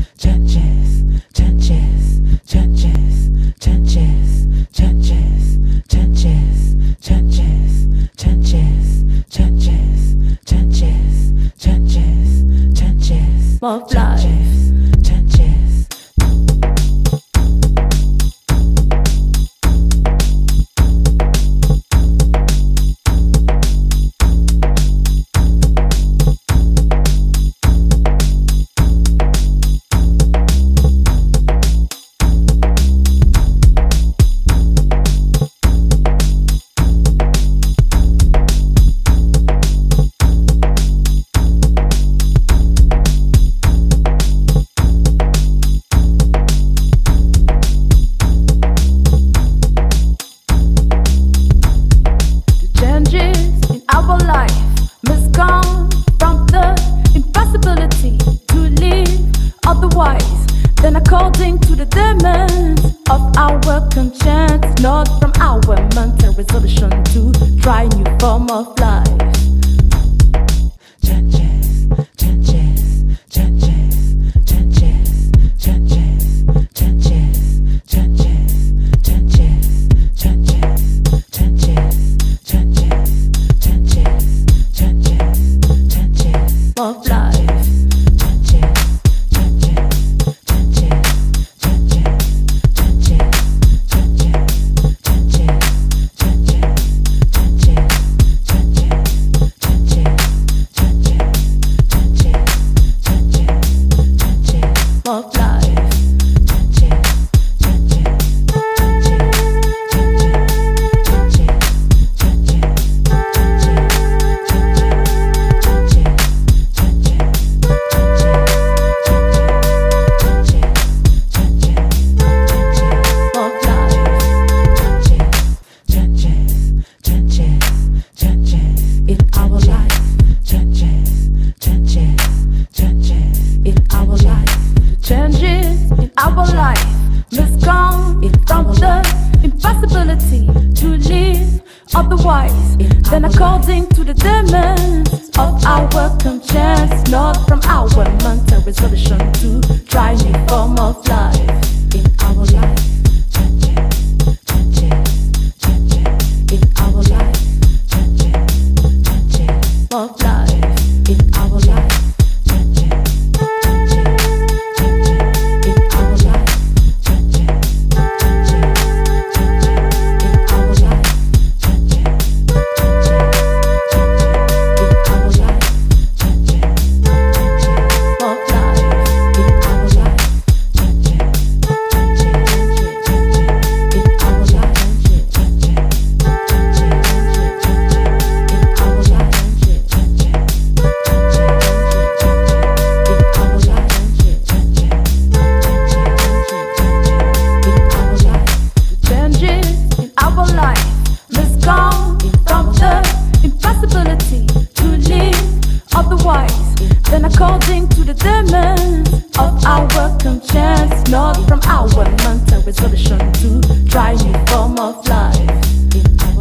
changes, changes, changes, changes, changes, changes, changes, changes, changes, changes, changes, changes, of life, changes. Then according to the demands of our conscience, not from our mental resolution to try new form of life. Changes, changes, changes, changes, changes, changes, changes, changes, changes, changes, changes, changes, changes, changes of life. Then according to the demands of our conscience, not from our mental resolution to try new form of life. In our life, changes, changes, changes. In our life, changes, changes of life. In our life, changes, changes, changes. In our life, changes, changes, changes. In our life. Then according to the demands of our conscience, not from our mental resolution to try new form of life.